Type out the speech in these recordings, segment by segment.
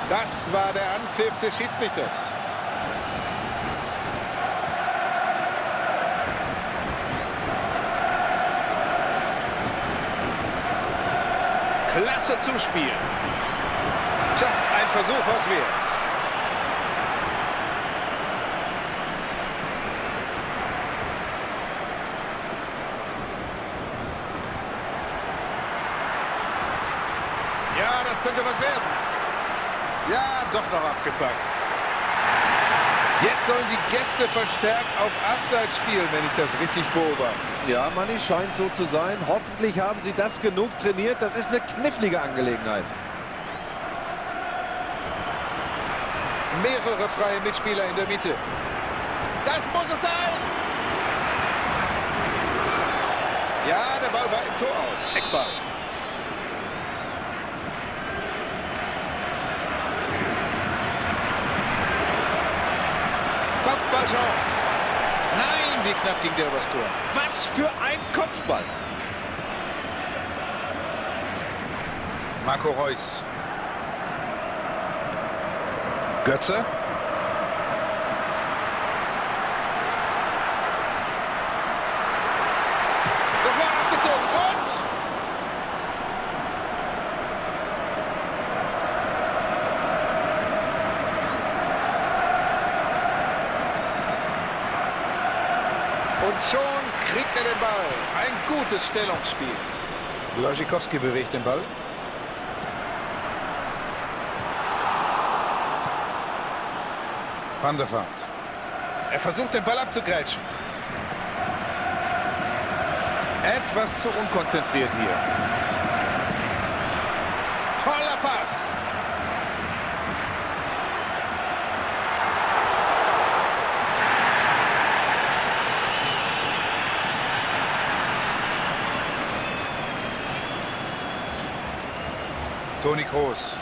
Das war der Anpfiff des Schiedsrichters. Klasse Zuspiel. Tja, ein Versuch, was wert. Ja, das könnte was werden. Ja, doch noch abgefangen. Jetzt sollen die Gäste verstärkt auf Abseits spielen, wenn ich das richtig beobachte. Ja, Manni, scheint so zu sein. Hoffentlich haben sie das genug trainiert. Das ist eine knifflige Angelegenheit. Mehrere freie Mitspieler in der Mitte. Das muss es sein! Ja, der Ball war im Tor aus. Eckball. Kopfballchance. Nein, wie knapp ging der übers Tor. Was für ein Kopfball! Marco Reus. Götze. Sofort abgezogen und... Und schon kriegt er den Ball. Ein gutes Stellungsspiel. Błaszczykowski bewegt den Ball. Van der Vaart. Er versucht, den Ball abzugrätschen. Etwas zu unkonzentriert hier. Toller Pass. Toni Kroos.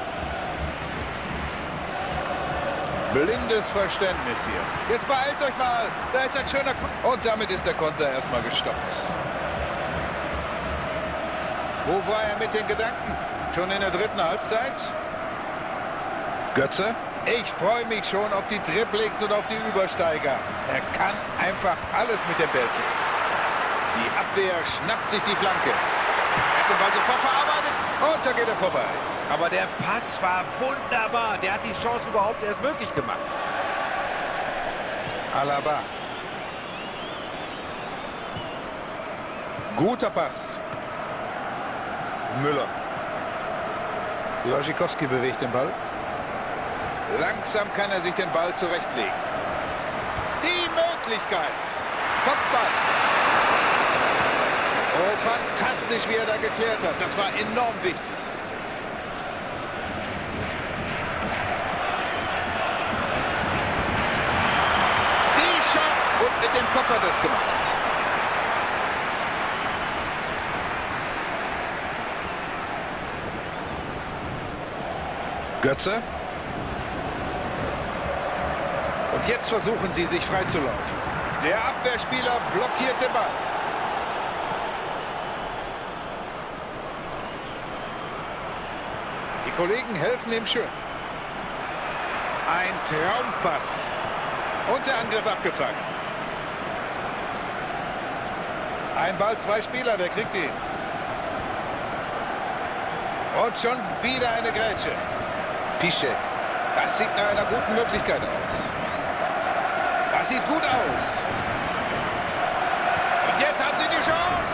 Blindes Verständnis hier. Jetzt beeilt euch mal. Da ist ein schöner Konter. Und damit ist der Konter erstmal gestoppt. Wo war er mit den Gedanken? Schon in der dritten Halbzeit? Götze? Ich freue mich schon auf die Dribblings und auf die Übersteiger. Er kann einfach alles mit dem Bällchen. Die Abwehr schnappt sich die Flanke. Er hat den Ball sofort verarbeitet. Und da geht er vorbei. Aber der Pass war wunderbar. Der hat die Chance überhaupt erst möglich gemacht. Alaba. Guter Pass. Müller. Błaszczykowski bewegt den Ball. Langsam kann er sich den Ball zurechtlegen. Die Möglichkeit. Kopfball. Oh, fantastisch, wie er da geklärt hat. Das war enorm wichtig. Mit dem Kopf hat er es gemacht. Götze. Und jetzt versuchen sie, sich freizulaufen. Der Abwehrspieler blockiert den Ball. Die Kollegen helfen ihm schön. Ein Traumpass. Und der Angriff abgefangen. Ein Ball, zwei Spieler, wer kriegt ihn? Und schon wieder eine Grätsche. Piszczek. Das sieht nach einer guten Möglichkeit aus. Das sieht gut aus. Und jetzt haben sie die Chance.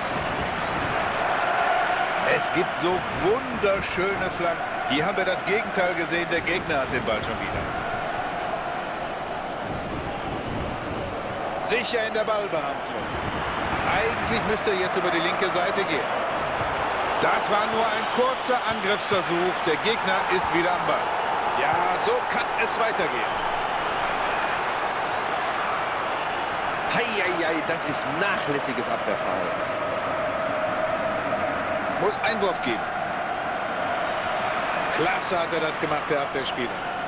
Es gibt so wunderschöne Flanken. Hier haben wir das Gegenteil gesehen. Der Gegner hat den Ball schon wieder. Sicher in der Ballbehandlung. Eigentlich müsste er jetzt über die linke Seite gehen. Das war nur ein kurzer Angriffsversuch. Der Gegner ist wieder am Ball. Ja, so kann es weitergehen. Heieiei, das ist nachlässiges Abwehrverhalten. Muss Einwurf geben. Klasse hat er das gemacht, der Abwehrspieler.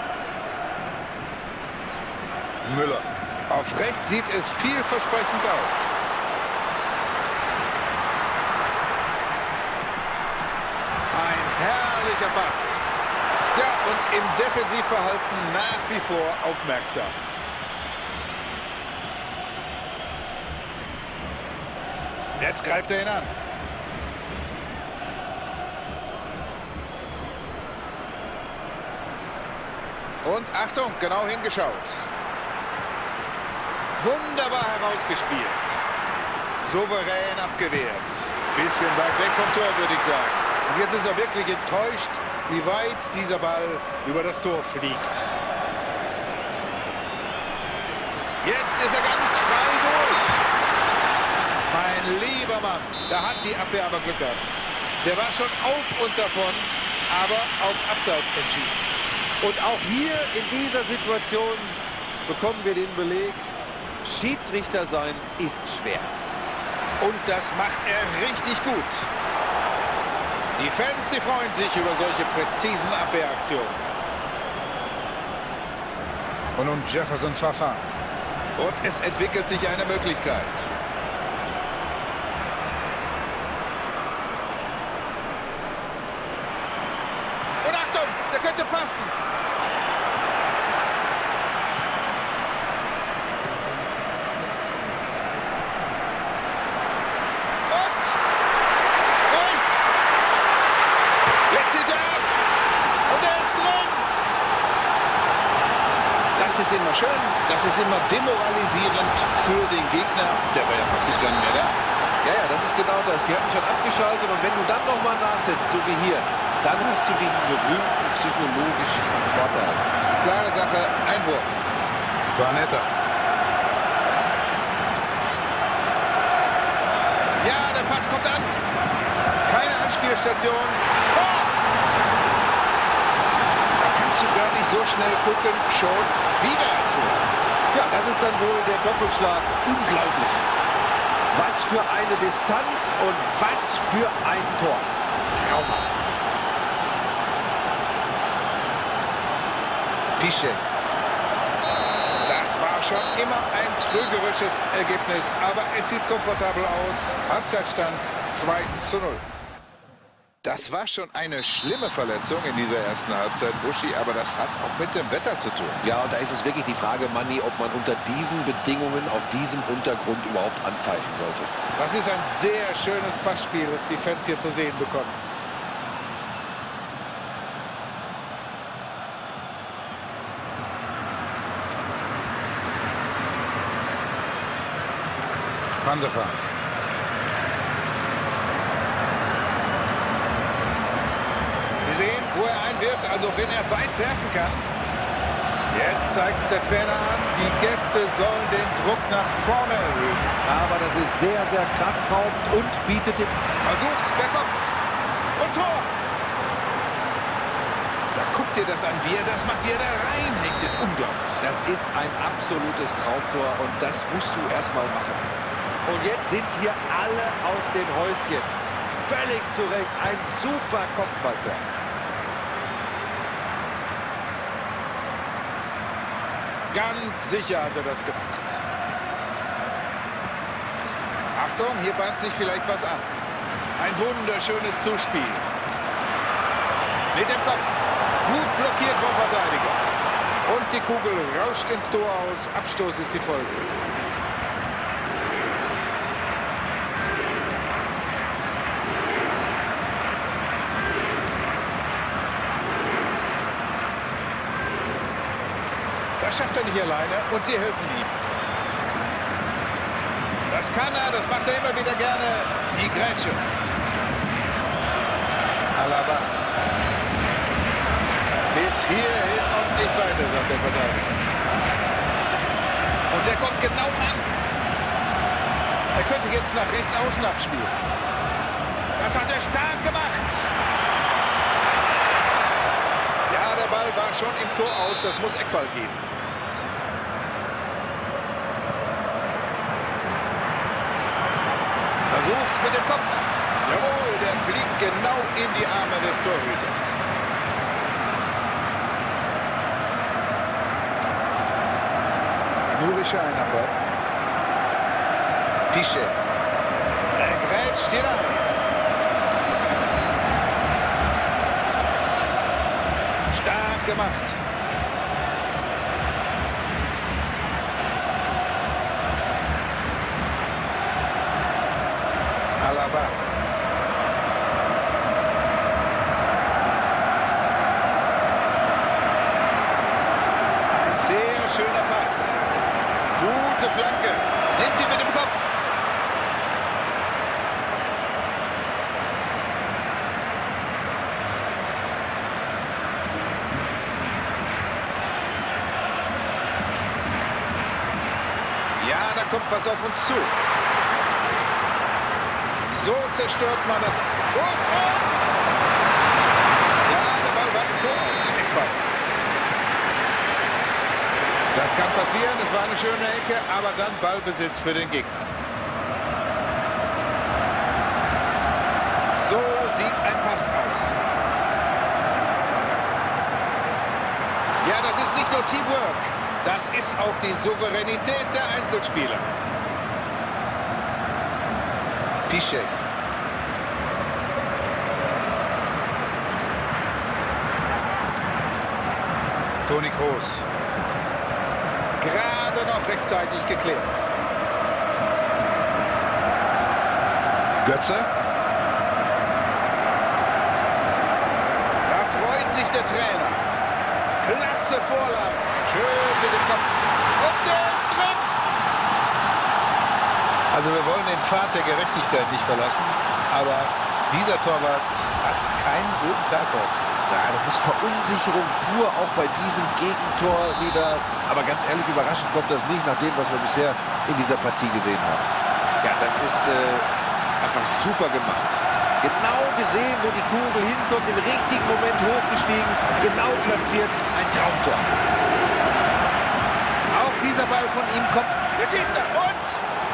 Müller. Auf rechts sieht es vielversprechend aus. Ein herrlicher Pass. Ja, und im Defensivverhalten nach wie vor aufmerksam. Jetzt greift er ihn an. Und Achtung, genau hingeschaut. Wunderbar herausgespielt. Souverän abgewehrt. Bisschen weit weg vom Tor, würde ich sagen. Und jetzt ist er wirklich enttäuscht, wie weit dieser Ball über das Tor fliegt. Jetzt ist er ganz frei durch. Mein lieber Mann, da hat die Abwehr aber Glück gehabt. Der war schon auf und davon, aber auf Abseits entschieden. Und auch hier in dieser Situation bekommen wir den Beleg, Schiedsrichter sein ist schwer. Und das macht er richtig gut. Die Fans, sie freuen sich über solche präzisen Abwehraktionen. Und nun Jefferson Fafana. Und es entwickelt sich eine Möglichkeit. Und Achtung, der könnte passen. Das ist immer schön, das ist immer demoralisierend für den Gegner. Der war ja praktisch gar nicht mehr da. Ja, das ist genau das. Die hatten schon abgeschaltet und wenn du dann nochmal nachsetzt, so wie hier, dann hast du diesen berühmten psychologischen Vorteil. Klare Sache, Einwurf. Barnetta. Ja, der Pass kommt an. Keine Anspielstation. Oh! Du gar nicht so schnell gucken, schon wieder ein Tor. Ja, das ist dann wohl der Doppelschlag. Unglaublich. Was für eine Distanz und was für ein Tor. Traumhaft. Piszczek. Das war schon immer ein trügerisches Ergebnis, aber es sieht komfortabel aus. Halbzeitstand 2:0. Das war schon eine schlimme Verletzung in dieser ersten Halbzeit, Buschi, aber das hat auch mit dem Wetter zu tun. Ja, und da ist es wirklich die Frage, Manni, ob man unter diesen Bedingungen, auf diesem Untergrund überhaupt anpfeifen sollte. Das ist ein sehr schönes Passspiel, das die Fans hier zu sehen bekommen. Van der Vaart. Sie sehen, wo er einwirft, also wenn er weit werfen kann. Jetzt zeigt es der Trainer an, die Gäste sollen den Druck nach vorne erhöhen. Aber das ist sehr, sehr kraftraubend und bietet den... Versucht's per Kopf und Tor. Da guckt ihr das an, wie er das macht, wie er da reinhechtet. Unglaublich. Das ist ein absolutes Traumtor und das musst du erstmal machen. Und jetzt sind hier alle aus den Häuschen. Völlig zu Recht, ein super Kopfballtor. Ganz sicher hat er das gemacht. Achtung, hier bahnt sich vielleicht was an. Ein wunderschönes Zuspiel. Mit dem Kopf. Gut blockiert vom Verteidiger. Und die Kugel rauscht ins Tor aus. Abstoß ist die Folge. Das schafft er nicht alleine und sie helfen ihm. Das kann er, das macht er immer wieder gerne. Die Grätsche. Alaba. Bis hierhin und nicht weiter, sagt der Verteidiger. Und der kommt genau an. Er könnte jetzt nach rechts außen abspielen. Das hat er stark gemacht. Ja, der Ball war schon im Tor aus. Das muss Eckball geben. Versucht's mit dem Kopf. Jawohl, der fliegt genau in die Arme des Torhüters. Nuri Scheinacher. Piszczek. Er grätscht hinein. Stark gemacht. Alaba. Ein sehr schöner Pass. Gute Flanke. Nimmt ihn mit dem Kopf. Ja, da kommt was auf uns zu. So zerstört man das. Schuss und... Ja, der Ball war im Tor und zum Eckball. Das kann passieren, es war eine schöne Ecke, aber dann Ballbesitz für den Gegner. So sieht ein Pass aus. Ja, das ist nicht nur Teamwork, das ist auch die Souveränität der Einzelspieler. Piszczek. Toni Kroos. Gerade noch rechtzeitig geklärt. Götze. Da freut sich der Trainer. Klasse Vorlage. Schön mit dem Kopf. Und der ist drin. Also wir wollen den Pfad der Gerechtigkeit nicht verlassen, aber dieser Torwart hat keinen guten Tag heute. Ja, das ist Verunsicherung pur, auch bei diesem Gegentor wieder. Aber ganz ehrlich, überraschend kommt das nicht nach dem, was wir bisher in dieser Partie gesehen haben. Ja, das ist einfach super gemacht. Genau gesehen, wo die Kugel hinkommt, im richtigen Moment hochgestiegen, genau platziert, ein Traumtor. Auch dieser Ball von ihm kommt. Jetzt schießt er und...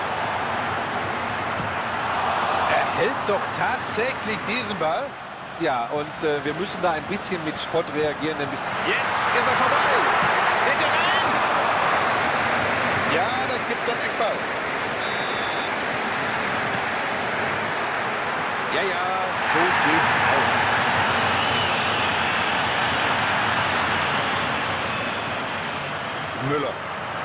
Er hält doch tatsächlich diesen Ball. Ja, und wir müssen da ein bisschen mit Spott reagieren. Denn Jetzt ist er vorbei. Bitte rein. Ja, das gibt dann Eckball. Ja, so geht's auch. Müller.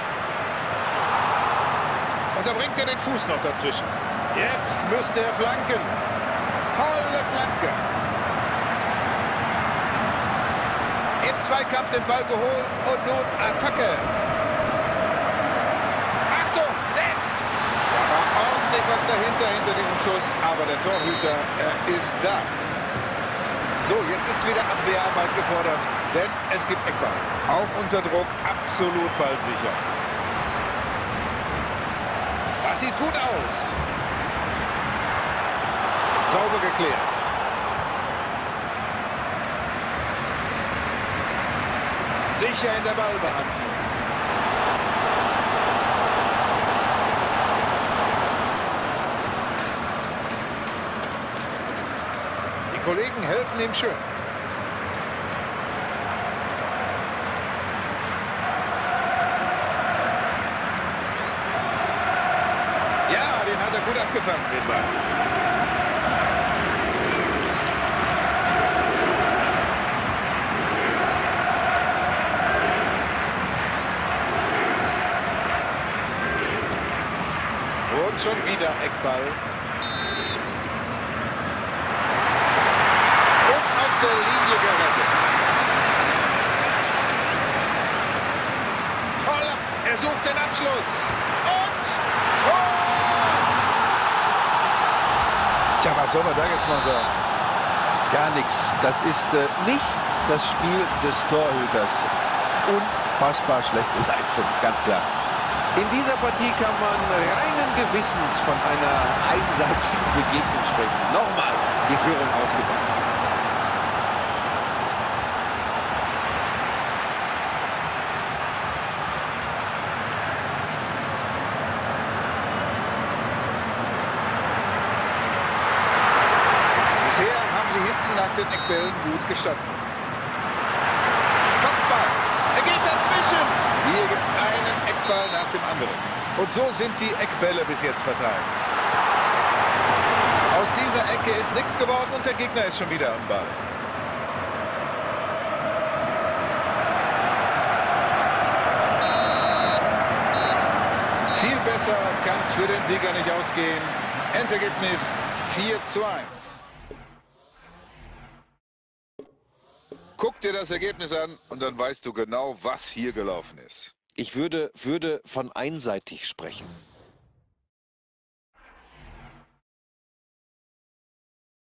Und da bringt er den Fuß noch dazwischen. Jetzt müsste er flanken. Tolle Flanke. Im Zweikampf den Ball geholt und nun Attacke. Achtung, Nest! Da war ordentlich was dahinter, hinter diesem Schuss, aber der Torhüter, er ist da. So, jetzt ist wieder Abwehrarbeit gefordert, denn es gibt Eckball. Auch unter Druck, absolut ballsicher. Das sieht gut aus. Sauber geklärt. Sicher in der Ballbehandlung. Die Kollegen helfen ihm schön. Ja, den hat er gut abgefangen, den Ball. Und schon wieder Eckball. Und auf der Linie gerettet. Toll, er sucht den Abschluss. Und Tor! Tja, was soll man da jetzt noch sagen? Gar nichts. Das ist nicht das Spiel des Torhüters. Unfassbar schlechte Leistung, ganz klar. In dieser Partie kann man reinen Gewissens von einer einseitigen Begegnung sprechen. Nochmal die Führung ausgebaut. Bisher haben sie hinten nach den Eckbällen gut gestanden. Kopfball, er geht dazwischen. Hier gibt es einen Eckball nach dem anderen. Und so sind die Eckbälle bis jetzt verteilt. Aus dieser Ecke ist nichts geworden und der Gegner ist schon wieder am Ball. es für den Sieger nicht ausgehen. Endergebnis 4:1. Guck dir das Ergebnis an und dann weißt du genau, was hier gelaufen ist. Ich würde von einseitig sprechen.